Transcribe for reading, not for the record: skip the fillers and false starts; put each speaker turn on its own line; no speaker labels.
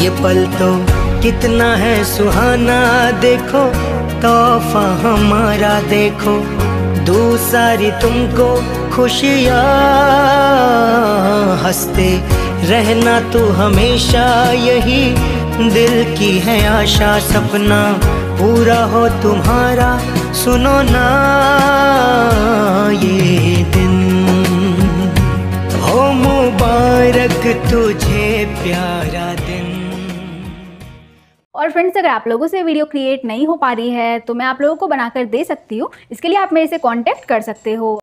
ये पल तो कितना है सुहाना, देखो तोहफा हमारा, देखो दूसरी तुमको खुशियाँ, हंसते रहना तू हमेशा, यही दिल की है आशा, सपना पूरा हो तुम्हारा, सुनो ना ये दिन, हो मुबारक तुझे प्यारा दिन।
और फ्रेंड्स, अगर आप लोगों से वीडियो क्रिएट नहीं हो पा रही है तो मैं आप लोगों को बनाकर दे सकती हूँ। इसके लिए आप मेरे से कांटेक्ट कर सकते हो।